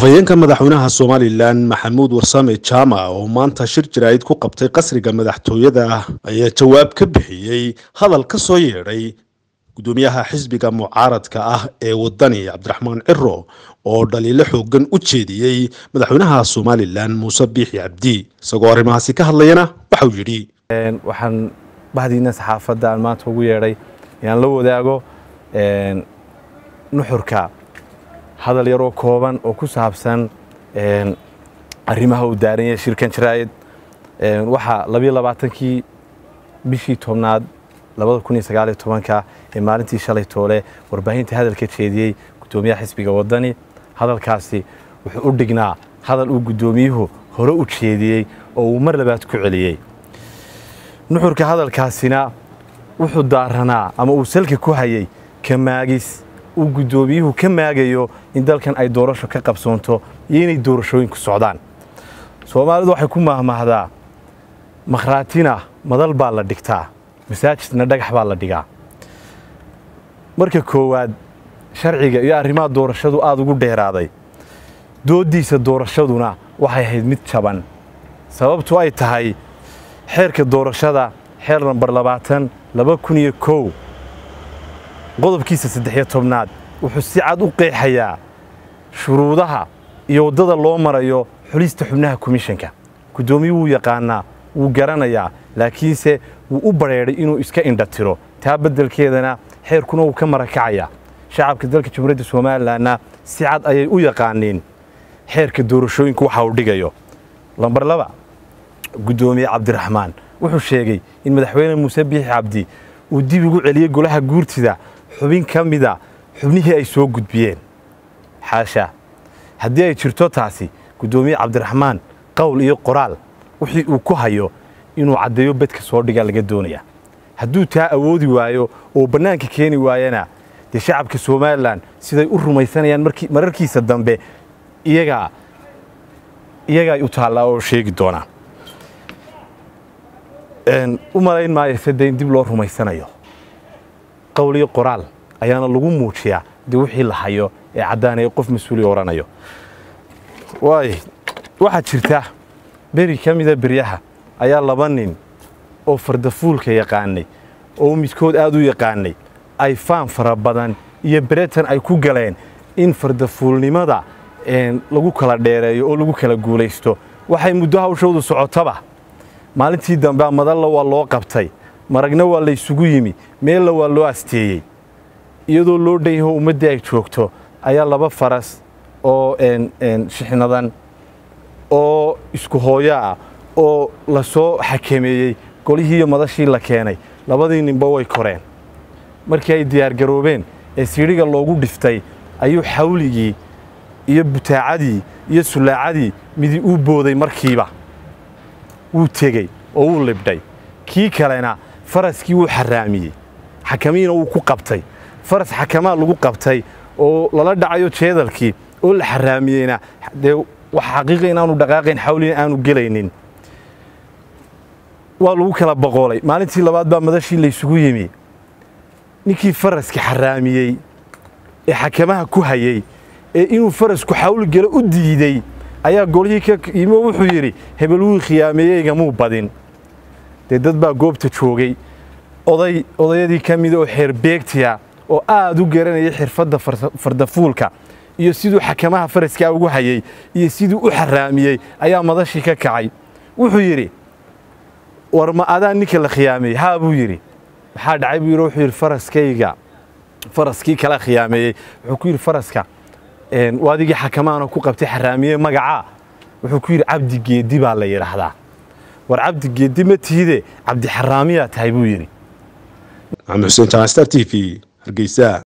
afhayeenka madaxweynaha Soomaaliland Maxamuud Warsame Jaamac oo maanta shir jiraayid ku qabtay qasriga madaxtooyada ayaa jawaab ka bixiyay hadal ka soo yeeray gudoomiyaha xisbiga mucaaradka ah ee wadani Cabdiraxmaan Ciro oo dhaliilo xoogan u jeediyay madaxweynaha Soomaaliland Muuse Biixi Cabdi isagoo arrimahaasi ka hadlayna waxa uu yiri waxaan bahdiina saxaafadda maanta ugu yeeray inaan la wadaago nuxurka hadal yar oo kooban oo ku saabsan arrimaha uu daaran yahay shirkan jiraayid waxa 22kii bishii 10aad 2019 ee maalintii shalay toole warbaahinta hadalka jeediyay gudoomiyaha xisbiga wadani hadalkaasi wuxuu u dhignaa hadal uu gudoomiyuhu hore u jeediyay oo uu mar labaad ku celiyay nuxurka hadalkaasina wuxuu daaranaa ama uu salka ku hayay kamaagis uu gudoomiyuhu ka maagayo in dalkan ay doorasho ka qabsoonto iyo inay doorashooyinku socdaan Soomaalidu waxay ku mahmahdaa makhraatina madal baa la dhigtaa masaajidna dhagax baa la dhigaa marka koowaad sharciga iyo arrimaha doorashadu aad ugu dheeraaday doodiisa doorashaduna waxay ahayd mid jaban sababtu ay tahay xeerka doorashada xeer number 20 qodobkiisa 13aad wuxuu si cad u qeexayaa shuruudaha iyo wadada loo marayo xulista xubnaha komishanka gudoomiyuhu wuu yaqaanaa wuu garanayaa laakiinse wuu u bareeray inuu iska indhatiro taa bedelkeedana xeerkuna uu ka marakacaya shacabka dalka Jamhuuriyadda Soomaaliland si cad ayay u yaqaaneen xeerka doorashooyinku waxa uu dhigayo lambar 2 gudoomiye Cabdiraxmaan wuxuu sheegay in madaxweyne Muuse Biixi Cabdi uu dib ugu celiyay golaha guurtida xubin kamida xubnihii ay soo gudbiyeen xaasha haddii ay jirto taasi gudoomiye Cabdiraxmaan qowl iyo qoraal wixii uu ku hayo inuu cadeeyo bedka soo dhiga laga doonaya hadduu taa awoodi waayo oo banaanka keeni waayana de shacabka Soomaaliland siday u rumaysanayaan mararkiisa dambe iyaga u taala oo sheegi doona u malayn maayo sadeyn dib loo rumaysanayo qowl iyo qoraal ayaana lagu muujiyaa de wixii la hayo ee cadaanay qof mas'uul oranayo waxa jirta beri kamida beriyaha ayaa laba nin oo fardafuulka yaqaanay oo midkood aad u yaqaanay ay faan fara badan iyo beretan ay ku galeen in fardafuulnimada lagu kala dheereeyo oo lagu kala guuleysto waxay muddo hawshoodu socotaba maalintii dambe madalla waa loo qabtay maragna waa la isugu yimi meel waa loo asteeyay iyadoo loo dhanyahay ummadda ay joogto ayaa laba faras oo shixnadan oo isku hooyaa oo la soo xakameeyay golihii iyo madashii la keenay labadii ninba way koreen markii ay diyaar garoobeen ee siiriga loogu dhiftay ayuu xawligii iyo butaacadii iyo sulaacadii midi u booday markiiba wuu tegay oo wuu libdhay kii kalena faraskii wuu xaraamiyay xakamiina wuu ku qabtay faras xakamaa lagu qabtay oo lala dhacayo jeedalkii oo la xaraamiyayna de wax xaqiiqo inaanu dhaqaaqayn xawliina aanu gelaynin waa lagu kala boqolay maalintii labaad baa madashii la isugu yimi ninkii faraska xaraamiyay ee xakamaha ku hayay ee inuu farasku xawl galo u diiday ayaa golihii ka yimo wuxuu yiri hebel wuu khiyaameeyayga muu badin de dad baa goobta joogay odayadii kamid oo xeer beegtiya oo aad u garanayay xirfadda fardafuulka iyo sidoo xakamaha faraska ugu hayay iyo sidoo u xaraamiyay ayaa madashii ka kacay wuxuu yiri war ma adaa ninka la khiyaamay ha buu yiri waxa dhacay buu yiri wuxuu yiri faraskii kala khiyaameeyay wuxuu ku yiri faraska waadigii xakamaana ku qabtay xaraamiye magaca wuxuu ku yiri Cabdi Geedi baa la yiraahdaa war Cabdi Geedi ma tiide Cabdi Xaraamiya tahay buu yiri Maxamed Hussein Star TV Hargeysa.